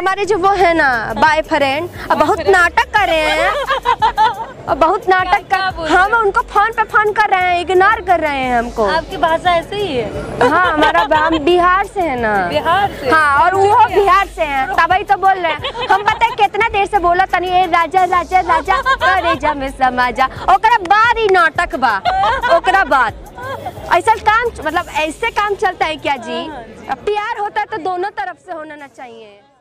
हमारे जो वो है ना बॉयफ्रेंड बहुत नाटक कर रहे हैं, बहुत नाटक कर, हम उनको फोन पे फोन कर रहे हैं, इग्नोर कर रहे हैं हमको। आपकी भाषा ऐसे ही है? हाँ, हमारा हम बिहार से है ना। बिहार से? हाँ, और वो बिहार से हैं, तभी तो बोल रहे हैं। हम पता है कितना देर से बोला तनी ए राजा राजा राजा करे जा में समाजा, ओकरा बाद ही नाटक बा, ओकरा बाद ऐसा काम, मतलब ऐसे काम चलता है क्या जी? प्यार होता है तो दोनों तरफ से होना चाहिए।